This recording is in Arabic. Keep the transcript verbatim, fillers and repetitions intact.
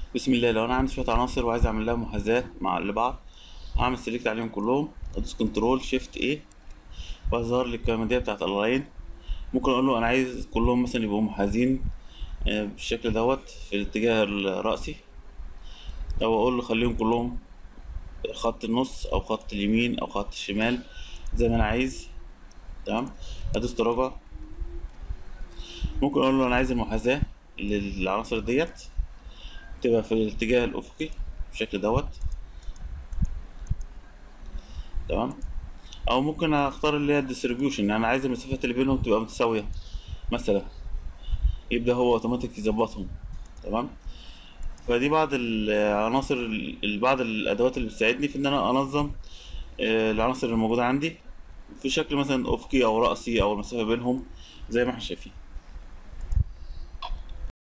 بسم الله. لو انا عندي شويه عناصر وعايز اعمل لها محاذاه مع لبعض، هعمل سيلكت عليهم كلهم، ادوس كنترول شيفت ايه، وهظهر لي الكماديه بتاعت الالاين. ممكن اقول له انا عايز كلهم مثلا يبقوا محاذين آه، بالشكل دوت في الاتجاه الرأسي، او اقول له خليهم كلهم خط النص او خط اليمين او خط الشمال زي ما انا عايز. تمام. ادوس تراجع. ممكن اقول له انا عايز المحاذاه للعناصر ديت تبقى في الاتجاه الافقي بالشكل دوت. تمام. او ممكن اختار اللي هي الديستريبيوشن، يعني انا عايز المسافات اللي بينهم تبقى متساويه مثلا، يبدا هو اوتوماتيك يظبطهم. تمام. فدي بعض العناصر ال- بعض الادوات اللي بتساعدني في ان انا انظم آه، العناصر الموجوده عندي في شكل مثلا افقي او رأسي او المسافه بينهم زي ما احنا شايفين.